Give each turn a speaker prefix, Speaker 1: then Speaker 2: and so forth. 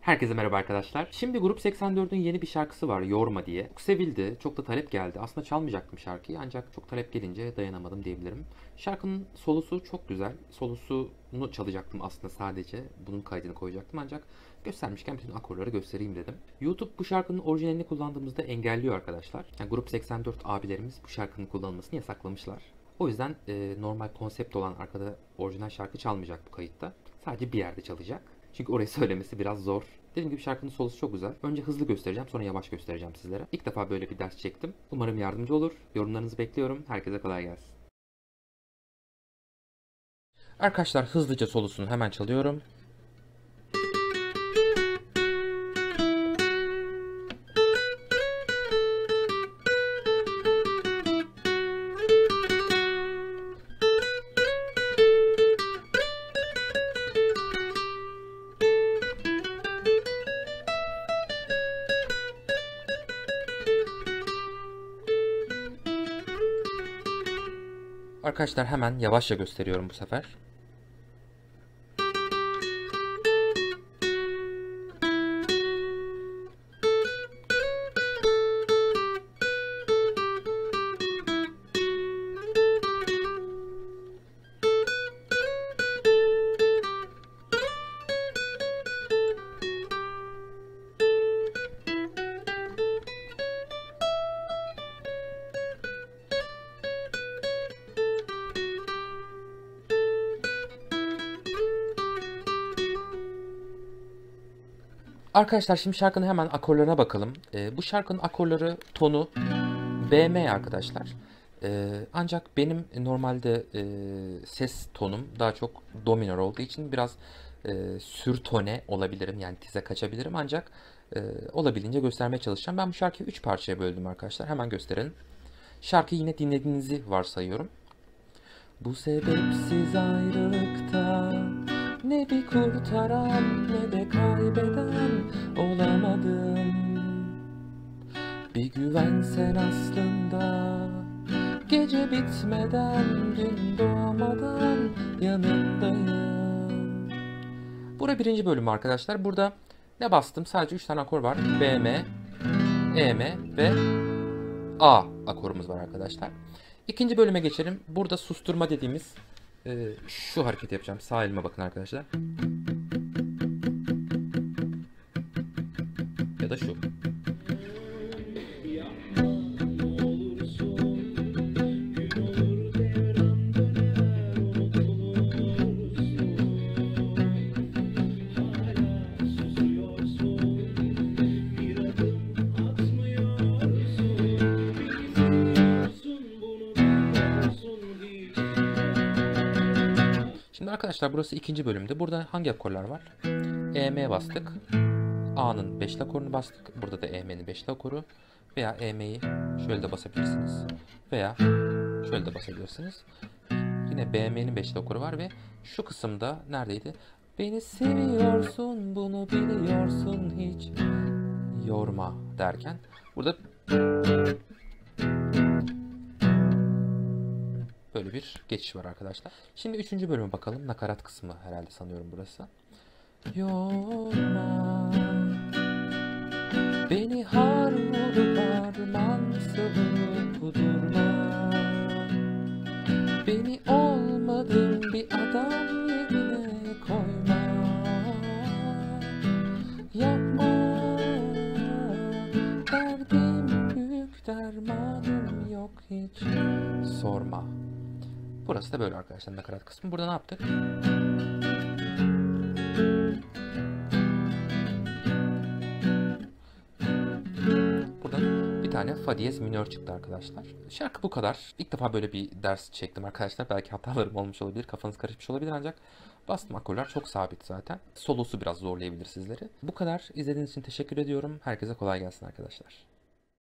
Speaker 1: Herkese merhaba arkadaşlar. Şimdi Grup 84'ün yeni bir şarkısı var, Yorma diye. Çok sevildi, çok da talep geldi. Aslında çalmayacaktım şarkıyı ancak çok talep gelince dayanamadım diyebilirim. Şarkının solosu çok güzel. Solosunu çalacaktım aslında sadece. Bunun kaydını koyacaktım ancak göstermişken bütün akorları göstereyim dedim. YouTube bu şarkının orijinalini kullandığımızda engelliyor arkadaşlar. Yani Grup 84 abilerimiz bu şarkının kullanılmasını yasaklamışlar. O yüzden normal konsept olan arkada orijinal şarkı çalmayacak bu kayıtta. Sadece bir yerde çalacak. Çünkü orayı söylemesi biraz zor. Dediğim gibi şarkının solosu çok güzel. Önce hızlı göstereceğim, sonra yavaş göstereceğim sizlere. İlk defa böyle bir ders çektim. Umarım yardımcı olur. Yorumlarınızı bekliyorum. Herkese kolay gelsin. Arkadaşlar hızlıca solosunu hemen çalıyorum. Arkadaşlar hemen yavaşça gösteriyorum bu sefer. Arkadaşlar şimdi şarkının hemen akorlarına bakalım. Bu şarkının akorları tonu BM arkadaşlar. Ancak benim normalde ses tonum daha çok do minör olduğu için biraz sürtone olabilirim. Yani tize kaçabilirim ancak olabildiğince göstermeye çalışacağım. Ben bu şarkıyı 3 parçaya böldüm arkadaşlar. Hemen gösterelim. Şarkıyı yine dinlediğinizi varsayıyorum. Bu sebepsiz ayrılıkta ne bir kurtaran ne de kaybeden olamadım. Bir güvensen aslında gece bitmeden gün doğmadan yanındayım. Burası birinci bölüm arkadaşlar. Burada ne bastım? Sadece 3 tane akor var. B, M, E, M ve A akorumuz var arkadaşlar. İkinci bölüme geçelim. Burada susturma dediğimiz şu hareketi yapacağım. Sağ elime bakın arkadaşlar. Ya da şu. Şimdi arkadaşlar burası ikinci bölümde. Burada hangi akorlar var? E, M bastık. A'nın beşli akorunu bastık. Burada da E, M'nin beşli akoru. Veya E, M'yi şöyle de basabilirsiniz. Veya şöyle de basabilirsiniz. Yine B, M'nin beşli akoru var ve şu kısımda neredeydi? Beni seviyorsun, bunu biliyorsun hiç yorma derken. Burada böyle bir geçiş var arkadaşlar. Şimdi üçüncü bölüme bakalım. Nakarat kısmı herhalde sanıyorum burası. Yorma beni har vurup harman savurup kudurma. Beni olmadığım bir adam yerine koyma. Yapma derdim büyük dermanım yok hiç sorma. Burası da böyle arkadaşlar nakarat kısmı. Burada ne yaptık? Buradan bir tane fa diyez minör çıktı arkadaşlar. Şarkı bu kadar. İlk defa böyle bir ders çektim arkadaşlar. Belki hatalarım olmuş olabilir. Kafanız karışmış olabilir ancak bastım akorlar çok sabit zaten. Solosu biraz zorlayabilir sizleri. Bu kadar. İzlediğiniz için teşekkür ediyorum. Herkese kolay gelsin arkadaşlar.